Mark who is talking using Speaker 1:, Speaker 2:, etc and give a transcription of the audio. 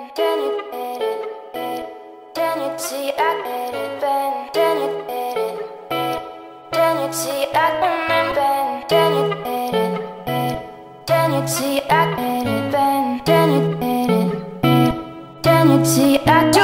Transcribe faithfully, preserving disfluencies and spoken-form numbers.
Speaker 1: then you did it, then you see I did it, Ben, then you did it, then you see I remember, then you did it, then you see I did it, Ben, then you did it, then you see I